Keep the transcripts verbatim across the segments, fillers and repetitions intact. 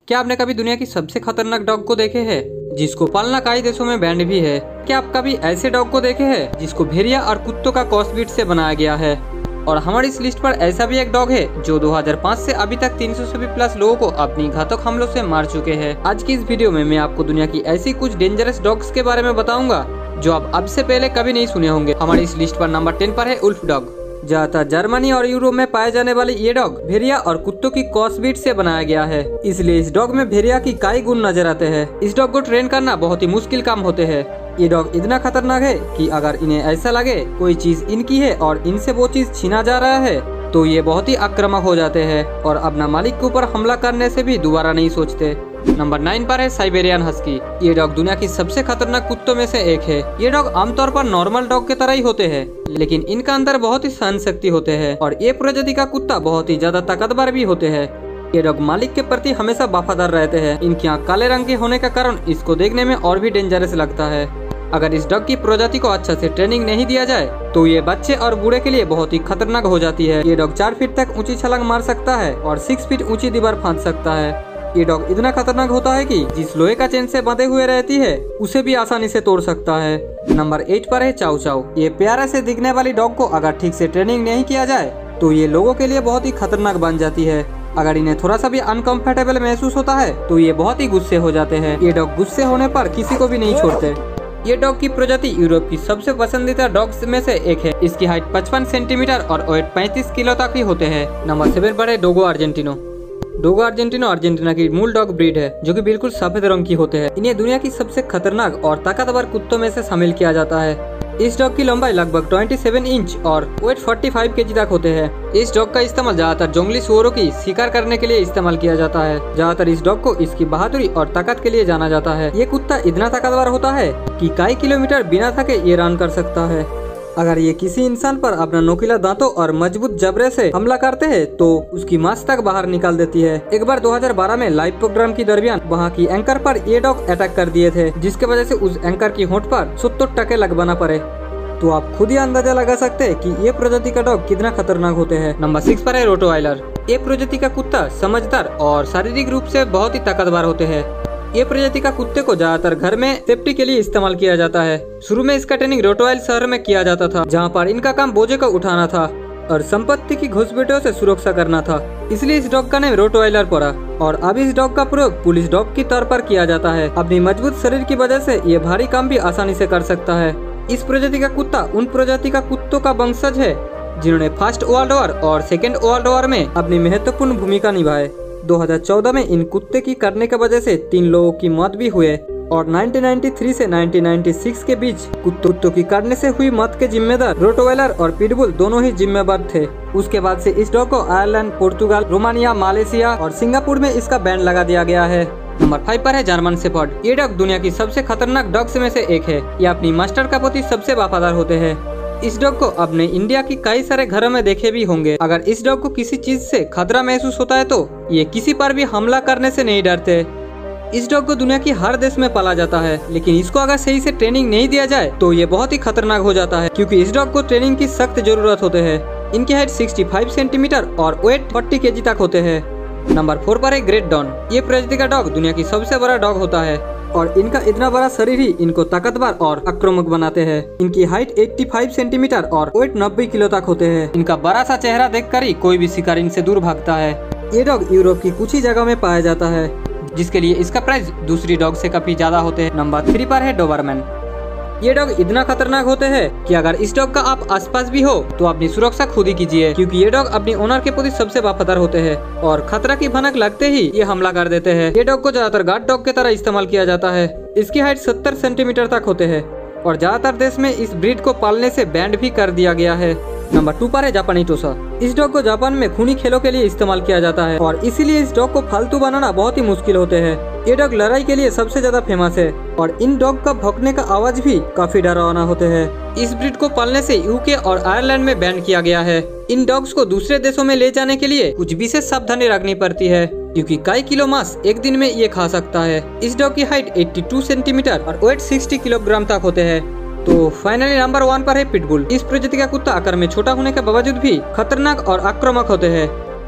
क्या आपने कभी दुनिया की सबसे खतरनाक डॉग को देखे हैं, जिसको पालना कई देशों में बैंड भी है? क्या आप कभी ऐसे डॉग को देखे हैं जिसको भेड़िया और कुत्तों का क्रॉसब्रीड से बनाया गया है? और हमारी इस लिस्ट पर ऐसा भी एक डॉग है जो दो हज़ार पाँच से अभी तक तीन सौ से भी प्लस लोगों को अपनी घातक हमलों से मार चुके हैं। आज की इस वीडियो में मैं आपको दुनिया की ऐसी कुछ डेंजरस डॉग्स के बारे में बताऊंगा जो आप अब से पहले कभी नहीं सुने होंगे। हमारी इस लिस्ट पर नंबर टेन पर है उल्फ डॉग। ज्यादातर जर्मनी और यूरोप में पाए जाने वाली ये डॉग भेड़िया और कुत्तों की क्रॉसब्रीड से बनाया गया है, इसलिए इस डॉग में भेड़िया की कई गुण नजर आते हैं। इस डॉग को ट्रेन करना बहुत ही मुश्किल काम होते हैं। ये डॉग इतना खतरनाक है कि अगर इन्हें ऐसा लगे कोई चीज इनकी है और इनसे वो चीज छीना जा रहा है तो ये बहुत ही आक्रामक हो जाते हैं और अपना मालिक के ऊपर हमला करने से भी दोबारा नहीं सोचते। नंबर नाइन पर है साइबेरियन हस्की। ये डॉग दुनिया की सबसे खतरनाक कुत्तों में से एक है। ये डॉग आमतौर पर नॉर्मल डॉग के तरह ही होते हैं, लेकिन इनका अंदर बहुत ही सहन शक्ति होते हैं और ये प्रजाति का कुत्ता बहुत ही ज्यादा ताकतवर भी होते हैं। ये डॉग मालिक के प्रति हमेशा वफादार रहते हैं। इनकी आँख काले रंग के होने का कारण इसको देखने में और भी डेंजरस लगता है। अगर इस डॉग की प्रजाति को अच्छा से ट्रेनिंग नहीं दिया जाए तो ये बच्चे और बूढ़े के लिए बहुत ही खतरनाक हो जाती है। ये डॉग चार फीट तक ऊंची छलांग मार सकता है और सिक्स फीट ऊंची दीवार फांद सकता है। ये डॉग इतना खतरनाक होता है कि जिस लोहे का चेन से बंधे हुए रहती है उसे भी आसानी से तोड़ सकता है। नंबर एट पर है चाउ चाउ। ये प्यारे से दिखने वाली डॉग को अगर ठीक से ट्रेनिंग नहीं किया जाए तो ये लोगों के लिए बहुत ही खतरनाक बन जाती है। अगर इन्हें थोड़ा सा भी अनकंफर्टेबल महसूस होता है तो ये बहुत ही गुस्से हो जाते हैं। ये डॉग गुस्से होने पर किसी को भी नहीं छोड़ते। ये डॉग की प्रजाति यूरोप की सबसे पसंदीदा डॉग्स में से एक है। इसकी हाइट पचपन सेंटीमीटर और वेट पैंतीस किलो तक ही होते हैं। नंबर सेवन पर है Dogo Argentino. Dogo Argentino Argentina की मूल डॉग ब्रीड है जो कि बिल्कुल सफेद रंग की होते हैं। इन्हें दुनिया की सबसे खतरनाक और ताकतवर कुत्तों में से शामिल किया जाता है। इस डॉग की लंबाई लगभग सत्ताईस इंच और वेट पैंतालीस केजी तक होते हैं। इस डॉग का इस्तेमाल ज्यादातर जंगली सुअरों की शिकार करने के लिए इस्तेमाल किया जाता है। ज्यादातर इस डॉग को इसकी बहादुरी और ताकत के लिए जाना जाता है। ये कुत्ता इतना ताकतवर होता है कि कई किलोमीटर बिना थके ये रन कर सकता है। अगर ये किसी इंसान पर अपना नोकीला दांतों और मजबूत जबड़े से हमला करते हैं तो उसकी मांस तक बाहर निकाल देती है। एक बार दो हज़ार बारह में लाइव प्रोग्राम के दरमियान वहाँ की एंकर पर ये डॉग अटैक कर दिए थे, जिसके वजह से उस एंकर की होंठ पर सत्तर टके लगवाना पड़े। तो आप खुद ही अंदाजा लगा सकते हैं कि ये प्रजाति का डॉग कितना खतरनाक होते हैं। नंबर सिक्स पर है रोटवाइलर। ये प्रजाति का कुत्ता समझदार और शारीरिक रूप से बहुत ही ताकतवर होते हैं। ये प्रजाति का कुत्ते को ज्यादातर घर में सेफ्टी के लिए इस्तेमाल किया जाता है। शुरू में इसका ट्रेनिंग रोटवाइल शहर में किया जाता था, जहाँ पर इनका काम बोझे को उठाना था और संपत्ति की घुसपैठियों से सुरक्षा करना था। इसलिए इस डॉग का नाम रोटवाइलर पड़ा और अब इस डॉग का प्रयोग पुलिस डॉग की तौर पर किया जाता है। अपनी मजबूत शरीर की वजह से ये भारी काम भी आसानी से कर सकता है। इस प्रजाति का कुत्ता उन प्रजाति का कुत्तों का वंशज है जिन्होंने फर्स्ट वर्ल्ड वॉर और सेकेंड वर्ल्ड वॉर में अपनी महत्वपूर्ण भूमिका निभाए। दो हज़ार चौदह में इन कुत्ते की करने की वजह से तीन लोगों की मौत भी हुए और उन्नीस सौ तिरानवे से उन्नीस सौ छियानवे के बीच कुत्तों की करने से हुई मौत के जिम्मेदार रोटवाइलर और पिटबुल दोनों ही जिम्मेदार थे। उसके बाद से इस डॉग को आयरलैंड, पुर्तगाल, रोमानिया, मलेशिया और सिंगापुर में इसका बैन लगा दिया गया है। नंबर फाइव पर है जर्मन शेफर्ड। ये डॉग दुनिया की सबसे खतरनाक डॉग्स में से एक है। ये अपनी मास्टर का प्रति सबसे वफादार होते हैं। इस डॉग को आपने इंडिया की कई सारे घरों में देखे भी होंगे। अगर इस डॉग को किसी चीज से खतरा महसूस होता है तो ये किसी पर भी हमला करने से नहीं डरते। इस डॉग को दुनिया की हर देश में पाला जाता है, लेकिन इसको अगर सही से ट्रेनिंग नहीं दिया जाए तो ये बहुत ही खतरनाक हो जाता है, क्योंकि इस डॉग को ट्रेनिंग की सख्त जरूरत होते हैं। इनकी हाइट पैंसठ सेंटीमीटर और वेट चालीस केजी तक होते हैं। नंबर फोर पर है ग्रेट डॉन। ये प्रजाति का डॉग दुनिया की सबसे बड़ा डॉग होता है और इनका इतना बड़ा शरीर ही इनको ताकतवर और आक्रामक बनाते हैं। इनकी हाइट पचासी सेंटीमीटर और वेट नब्बे किलो तक होते हैं। इनका बड़ा सा चेहरा देखकर ही कोई भी शिकारी इनसे दूर भागता है। ये डॉग यूरोप की कुछ ही जगह में पाया जाता है, जिसके लिए इसका प्राइस दूसरी डॉग से काफी ज्यादा होते हैं। नंबर थ्री पर है डोबरमैन। ये डॉग इतना खतरनाक होते हैं कि अगर इस डॉग का आप आसपास भी हो तो अपनी सुरक्षा खुद ही कीजिए, क्योंकि ये डॉग अपनी ओनर के प्रति सबसे वफादार होते हैं और खतरा की भनक लगते ही ये हमला कर देते हैं। ये डॉग को ज्यादातर गार्ड डॉग के तरह इस्तेमाल किया जाता है। इसकी हाइट सत्तर सेंटीमीटर तक होते हैं और ज्यादातर देश में इस ब्रीड को पालने से बैंड भी कर दिया गया है। नंबर टू पर है जापानी टोसा। इस डॉग को जापान में खूनी खेलों के लिए इस्तेमाल किया जाता है और इसीलिए इस डॉग को फालतू बनाना बहुत ही मुश्किल होते हैं। ये डॉग लड़ाई के लिए सबसे ज्यादा फेमस है और इन डॉग का भौंकने का आवाज भी काफी डरावना होते हैं। इस ब्रीड को पालने से यूके और आयरलैंड में बैन किया गया है। इन डॉग्स को दूसरे देशों में ले जाने के लिए कुछ विशेष सावधानी रखनी पड़ती है, क्योंकि कई किलो मांस एक दिन में ये खा सकता है। इस डॉग की हाइट बयासी सेंटीमीटर और वेट साठ किलोग्राम तक होते हैं। तो फाइनली नंबर वन पर है पिटबुल। इस प्रजाति का कुत्ता आकार में छोटा होने के बावजूद भी खतरनाक और आक्रामक होते हैं।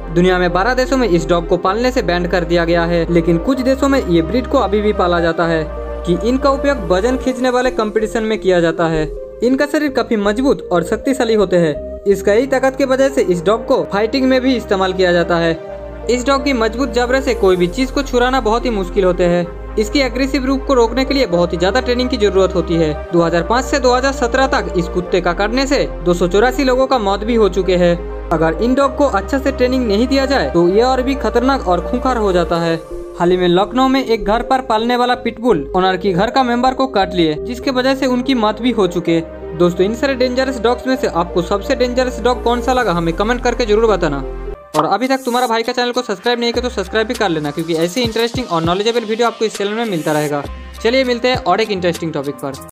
दुनिया में बारह देशों में इस डॉग को पालने से बैन कर दिया गया है, लेकिन कुछ देशों में ये ब्रीड को अभी भी पाला जाता है कि इनका उपयोग वजन खींचने वाले कंपटीशन में किया जाता है। इनका शरीर काफी मजबूत और शक्तिशाली होते हैं। इसका यही ताकत की वजह से इस डॉग को फाइटिंग में भी इस्तेमाल किया जाता है। इस डॉग की मजबूत जबड़े से कोई भी चीज को छुड़ाना बहुत ही मुश्किल होते हैं। इसकी एग्रेसिव रूप को रोकने के लिए बहुत ही ज्यादा ट्रेनिंग की जरूरत होती है। दो हज़ार पाँच से दो हज़ार सत्रह तक इस कुत्ते का काटने से दो सौ चौरासी लोगों का मौत भी हो चुके हैं। अगर इन डॉग को अच्छा से ट्रेनिंग नहीं दिया जाए तो ये और भी खतरनाक और खूंखार हो जाता है। हाल ही में लखनऊ में एक घर पर पालने वाला पिटबुल ओनर की घर का मेंबर को काट लिए, जिसके वजह से उनकी मौत भी हो चुके। दोस्तों, इन सारे डेंजरस डॉग्स में से आपको सबसे डेंजरस डॉग कौन सा लगा हमें कमेंट करके जरूर बताना। और अभी तक तुम्हारा भाई का चैनल को सब्सक्राइब नहीं किया तो सब्सक्राइब भी कर लेना, क्योंकि ऐसे इंटरेस्टिंग और नॉलेजेबल वीडियो आपको इस चैनल में मिलता रहेगा। चलिए मिलते हैं और एक इंटरेस्टिंग टॉपिक पर।